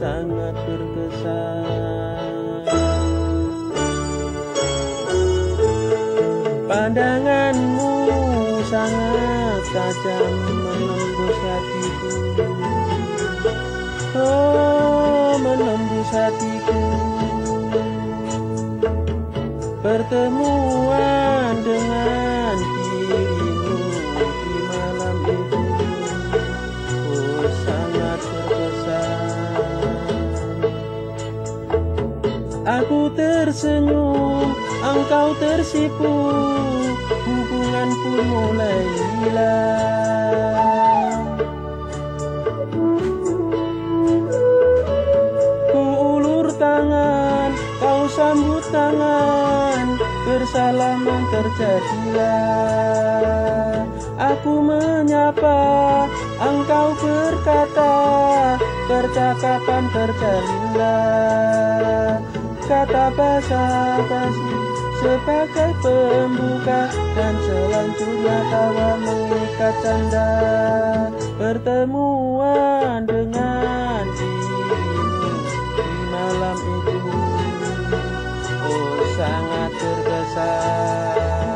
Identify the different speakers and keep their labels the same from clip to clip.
Speaker 1: sangat berkesan. Pandanganmu sangat tajam menembus hatiku. Oh, menembus hatiku. Pertemuan dengan dirimu di malam itu, oh sangat berkesan. Aku tersenyum, engkau tersipu, hubungan pun mulai hilang. Ku ulur tangan, kau sambut tangan, bersalaman terjadilah. Aku menyapa, engkau berkata, percakapan terjalinlah. Kata basa-basi sebagai pembuka, dan selanjutnya tawa mengikat canda. Pertemuan dengan dirimu di malam itu, oh sangat berkesan.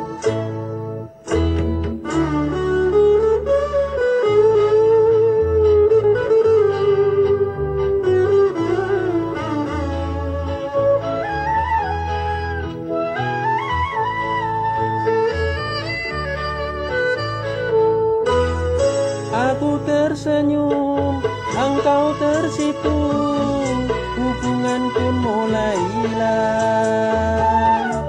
Speaker 1: Aku tersenyum, engkau tersipu, hubungan pun mulai hilang.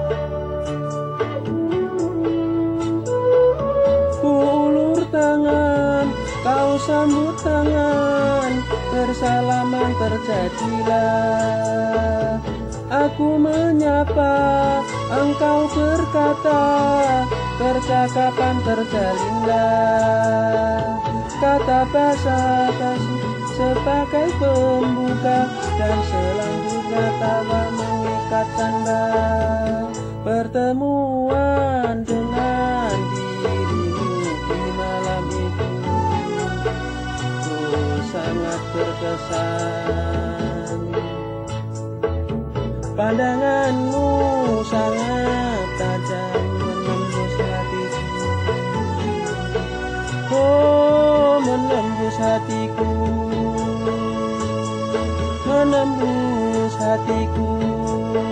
Speaker 1: Ku ulur tangan, kau sambut tangan, bersalaman terjadilah. Aku menyapa, engkau berkata, percakapan terjalinlah. Kata basa-basi sebagai pembuka, dan selanjutnya tawa mengikat canda. Pertemuan dengan dirimu di malam itu, oh sangat berkesan. Pandanganmu sangat tajam menembus hatiku. Oh, menembus hatiku, menembus hatiku.